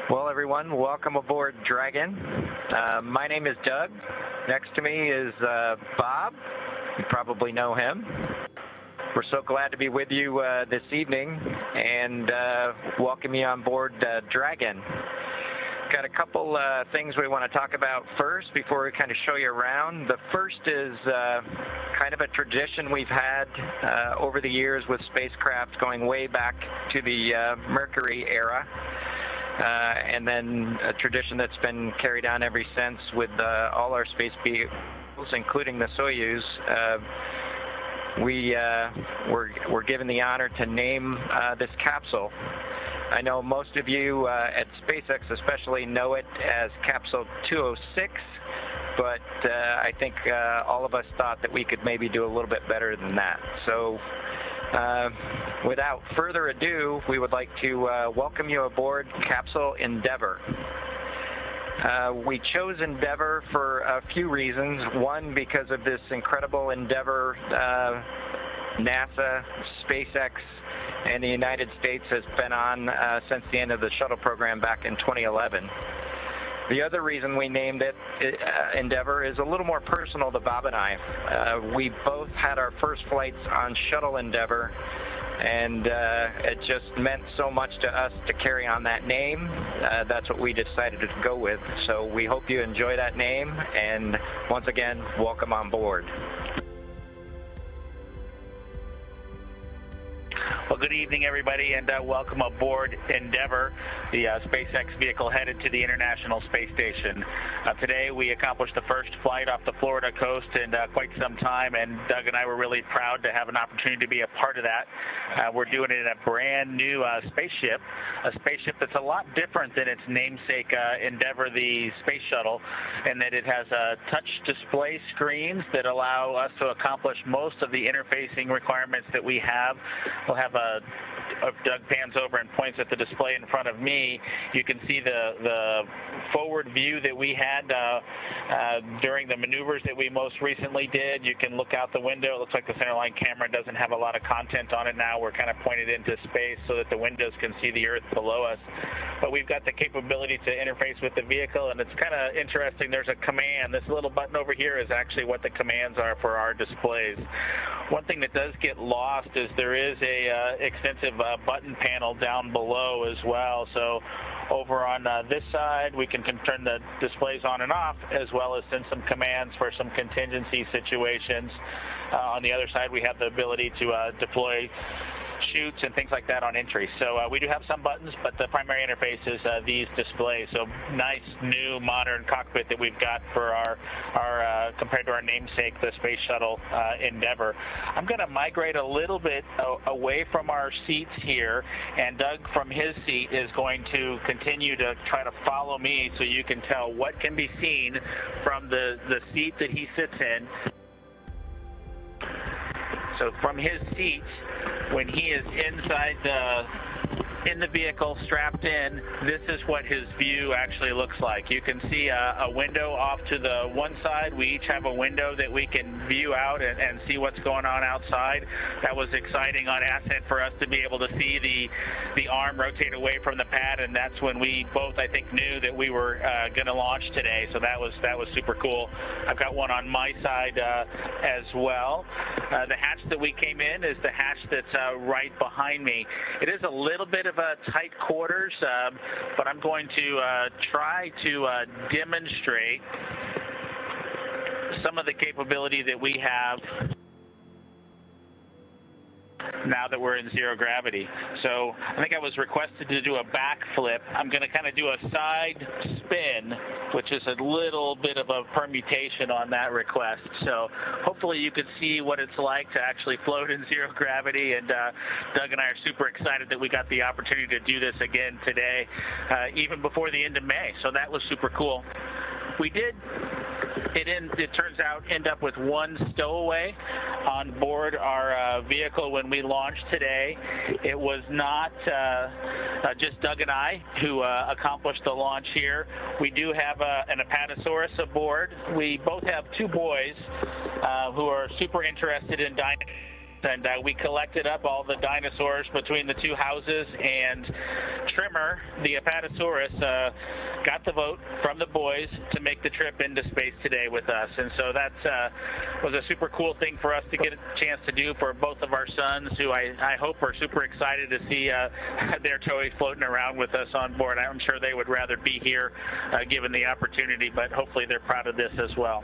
Well, everyone, welcome aboard Dragon. My name is Doug. Next to me is Bob. You probably know him. We're so glad to be with you this evening and welcome you on board Dragon. Got a couple things we want to talk about first before we kind of show you around. The first is kind of a tradition we've had over the years with spacecraft going way back to the Mercury era. And then a tradition that's been carried on ever since with all our space vehicles, including the Soyuz. We're given the honor to name this capsule. I know most of you at SpaceX especially know it as Capsule 206, but I think all of us thought that we could maybe do a little bit better than that. So without further ado, we would like to welcome you aboard Capsule Endeavour. We chose Endeavour for a few reasons. One, because of this incredible endeavor NASA, SpaceX, and the United States has been on since the end of the shuttle program back in 2011. The other reason we named it Endeavour is a little more personal to Bob and I. We both had our first flights on Shuttle Endeavour, and it just meant so much to us to carry on that name. That's what we decided to go with. So we hope you enjoy that name, and once again, welcome on board. Well, good evening, everybody, and welcome aboard Endeavour, the SpaceX vehicle headed to the International Space Station. Today, we accomplished the first flight off the Florida coast in quite some time, and Doug and I were really proud to have an opportunity to be a part of that. We're doing it in a brand new spaceship, a spaceship that's a lot different than its namesake Endeavour, the space shuttle, in that it has touch display screens that allow us to accomplish most of the interfacing requirements that we have. We'll have Doug pans over and points at the display in front of me. You can see the forward view that we had during the maneuvers that we most recently did. You can look out the window. It looks like the centerline camera doesn't have a lot of content on it now. We're kind of pointed into space so that the windows can see the Earth below us. But we've got the capability to interface with the vehicle, and it's kind of interesting. There's a command. This little button over here is actually what the commands are for our displays. One thing that does get lost is there is a extensive button panel down below as well. So over on this side, we can turn the displays on and off, as well as send some commands for some contingency situations. On the other side, we have the ability to deploy chutes and things like that on entry. So we do have some buttons, but the primary interface is these displays. So nice, new, modern cockpit that we've got for our compared to our namesake, the Space Shuttle Endeavour. I'm going to migrate a little bit away from our seats here, and Doug from his seat is going to continue to try to follow me so you can tell what can be seen from the seat that he sits in. So from his seat, when he is inside in the vehicle, strapped in, this is what his view actually looks like. You can see a window off to the one side. We each have a window that we can view out and see what's going on outside. That was exciting on ascent for us to be able to see the arm rotate away from the pad, and that's when we both, I think, knew that we were going to launch today. So that was super cool. I've got one on my side as well. The hatch that we came in is the hatch that's right behind me. It is a little bit of a tight quarters, but I'm going to try to demonstrate some of the capability that we have now that we're in zero gravity. So I think I was requested to do a backflip. I'm going to kind of do a side spin, which is a little bit of a permutation on that request. So hopefully you can see what it's like to actually float in zero gravity, and Doug and I are super excited that we got the opportunity to do this again today, even before the end of May. So that was super cool. We did, it turns out, end up with one stowaway on board our vehicle when we launched today. It was not just Doug and I who accomplished the launch here. We do have an Apatosaurus aboard. We both have two boys who are super interested in dinosaurs. and we collected up all the dinosaurs between the two houses, and Trimmer, the Apatosaurus, got the vote from the boys to make the trip into space today with us. And so that was a super cool thing for us to get a chance to do for both of our sons, who I hope are super excited to see their toys floating around with us on board. I'm sure they would rather be here given the opportunity, but hopefully they're proud of this as well.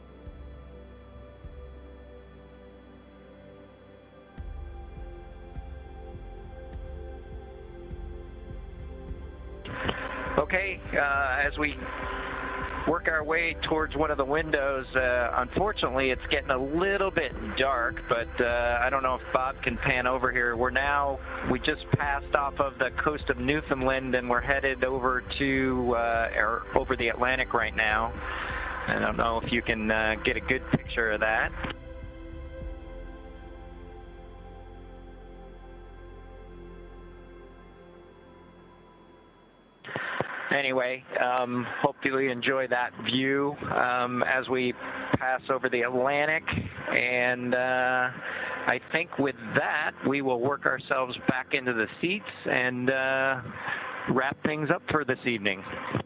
Okay, as we work our way towards one of the windows, unfortunately it's getting a little bit dark, but I don't know if Bob can pan over here. We just passed off of the coast of Newfoundland, and we're headed over to over the Atlantic right now. I don't know if you can get a good picture of that. Anyway, hopefully you enjoy that view as we pass over the Atlantic, and I think with that we will work ourselves back into the seats and wrap things up for this evening.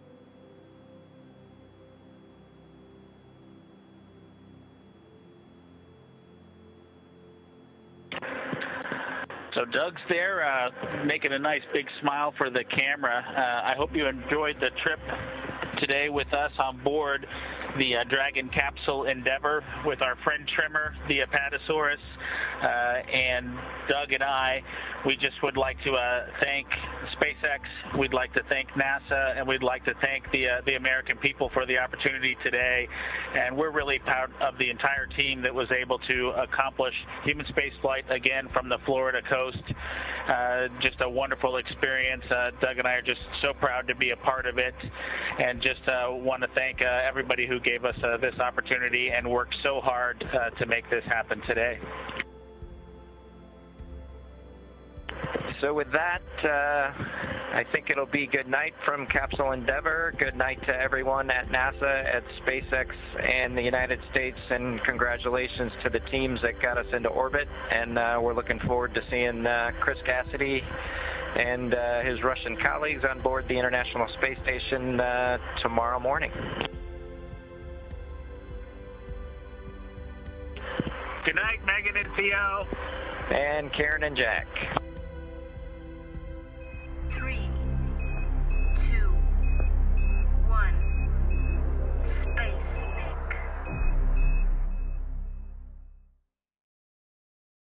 So Doug's there making a nice big smile for the camera. I hope you enjoyed the trip today with us on board the Dragon capsule Endeavour with our friend Trimmer, the Apatosaurus, and Doug and I. We just would like to thank SpaceX, we'd like to thank NASA, and we'd like to thank the American people for the opportunity today. And we're really proud of the entire team that was able to accomplish human spaceflight again from the Florida coast. Just a wonderful experience. Doug and I are just so proud to be a part of it, and just want to thank everybody who gave us this opportunity and worked so hard to make this happen today. So with that, I think it'll be good night from Capsule Endeavour. Good night to everyone at NASA, at SpaceX, and the United States, and congratulations to the teams that got us into orbit. And we're looking forward to seeing Chris Cassidy and his Russian colleagues on board the International Space Station tomorrow morning. Good night, Megan and Theo. And Karen and Jack.